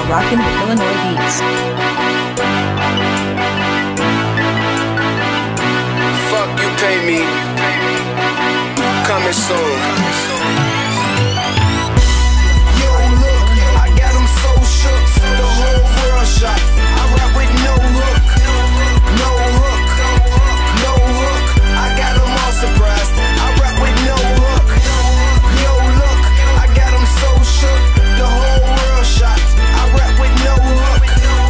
rockin' with Illinois Beats. Fuck you, pay me. Coming soon. Yo, look, I got them so shook. The whole world shocked. I rap with no hook. No hook. No hook. I got them all surprised. I rap with no hook. Yo, look, I got them so shook. The whole world shocked. I rap with no hook.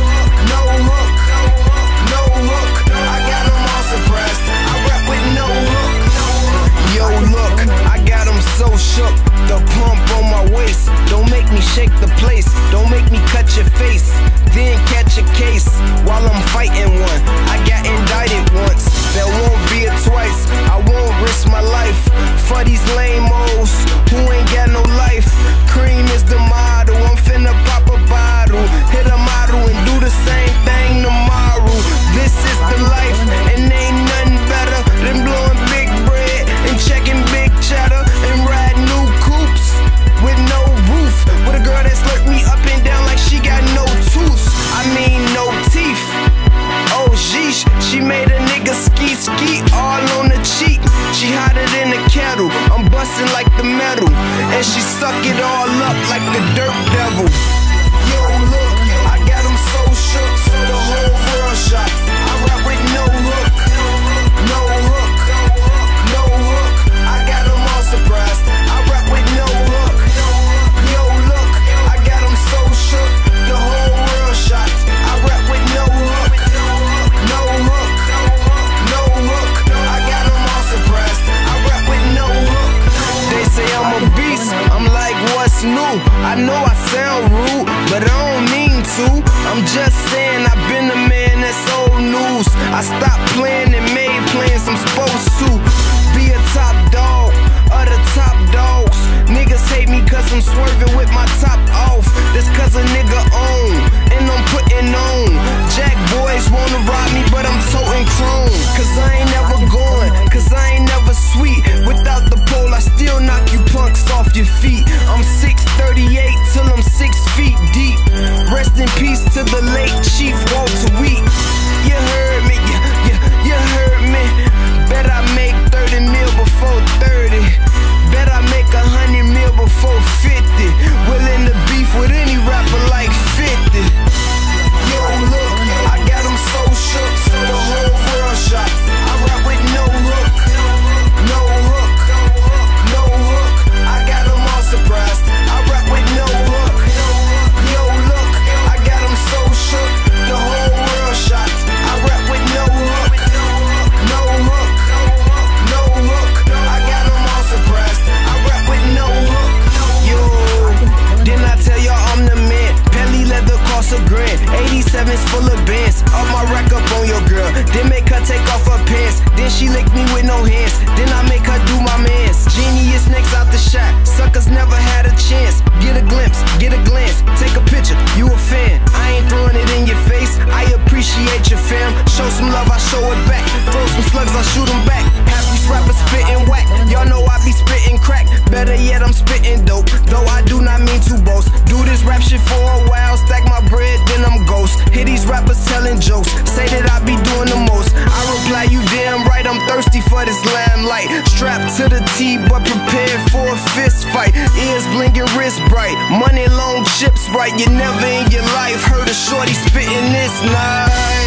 No hook. No hook. I got them all surprised. I rap with no hook. Yo, look, I got them so shook. The pump on my waist. Don't make me shake the place. Don't make me cut your face. Then catch a case while I'm fighting one. I got indicted once. There won't be it twice. I won't risk my life for these lame-os who ain't got no life. Cream is the model. I'm finna pop a bottle, hit a model and do the same thing tomorrow. This is the life, and ain't nothing better than blowing big bread and checking big cheddar and riding new coupes with no roof, with a girl that slurped me up and down like she got no tooth. I mean no teeth. Oh sheesh, she made a nigga ski all on the cheek. She hotter than a kettle, I'm busting like the metal, and she suck it all up like the dirt devil. Yo, look, I got them so shook, the whole world shocked. I rap with no hook. No hook. No hook. I got them all surprised. I rap with no hook. Yo, look, I got them so shook, the whole world shocked. I rap with no hook. No hook. No hook. I got them all surprised. I rap with no hook. They say I'm a beast. I'm like, what's new? I know I sound rude, but I don't mean to. I'm just saying I've been the man that's old news. I stopped playing and made plans I'm supposed to be a top dog of the top dogs. Niggas hate me cause I'm swerving with my top off. That's cause a nigga own, and I'm putting on. Jack boys wanna rob me, but I'm toting chrome. Cause I ain't never going, cause I ain't never sweet. Without the pole, I still knock you punks off your feet. I'm 6'38" till I'm 6 feet deep. Rest in peace to the late Chief Walter Wheat. You heard me, you heard me. Bet I make 30 mil before 30. Bet I make 100 mil before 50. Willing to beef with any rapper like 50. Yo, look, I got them so shook, the whole world shocked. I rap with no hook. No hook. No hook. I got them all surprised. I rap with no hook. Yo, look, I got them so shook, the whole world shocked. I rap with no hook. No hook. No hook. I got them all surprised. I rap with no hook. Yo, didn't I tell y'all I'm the man? Pelly leather cost $1 grand. 87's full of bands. Up my rack up on your girl. Then make her take off her pants. Then she lick me with no hands. Then I make her do my mans. Genius next out the shot. Suckers never had a chance. Get a glimpse, get a glance. Take a picture, you a fan. I ain't throwing it in your face. I appreciate your fam. Show some love, I show it back. Throw some slugs, I shoot them back. Half these rappers spitting whack. Y'all know I be spitting crack. Better yet, I'm spitting dope. Though I do not mean to boast. Do this rap shit for a while. Stack my bread, then I'm ghost. Hear these rappers telling jokes. Say that I be doing the most. I reply, you damn right, I'm thirsty for this limelight. Strapped to the T, but prepared for a fist fight. Ears blinking, wrist bright. Money long, chips right. You never in your life heard a shorty spitting this night.